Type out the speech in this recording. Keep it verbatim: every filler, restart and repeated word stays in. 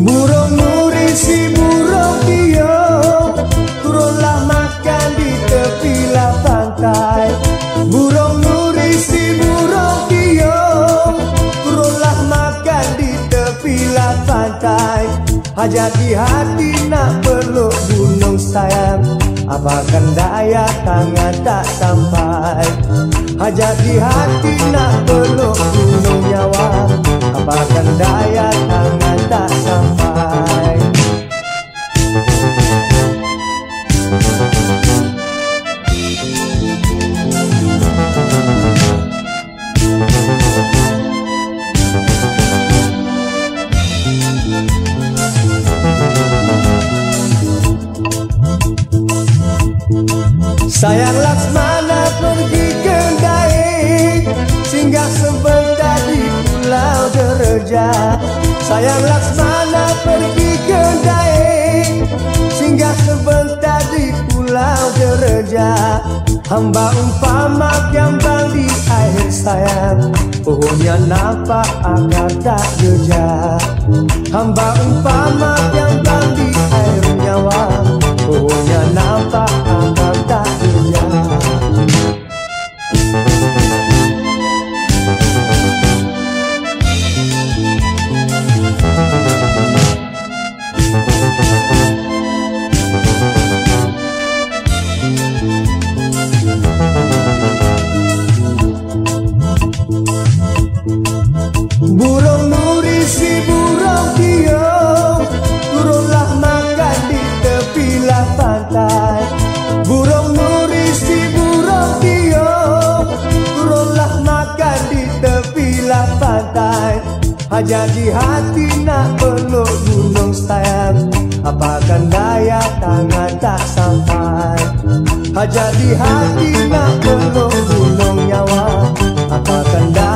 Burung nuri si burung piung, turunlah makan di tepi pantai. Burung nuri si burung piung, turunlah makan di tepi pantai. Hajat di hati nak peluk gunung sayang, apakan daya tangan tak sampai. Hajat di hati nak peluk gunung nyawa, apakan daya tangan tak sampai. Sayang Laksmana pergi ke Daeng, singgah sebentar di Pulau Dereja. Sayang Laksmana pergi ke Daeng, singgah sebentar di Pulau Dereja. Hamba umpama gambang di air sayang, pohonnya nampak akar tak jejak. Hamba umpama gambang di air nyawa, pohonnya nampak akar tak jejak. Burung nuri si burung piung, turunlah makan di tepi pantai. Burung nuri si burung piung, turunlah makan di tepi pantai. Hajat di hati nak peluk gunung sayang, apakan daya tangan tak sampai. Hajat di hati nak peluk gunung nyawa, apakan daya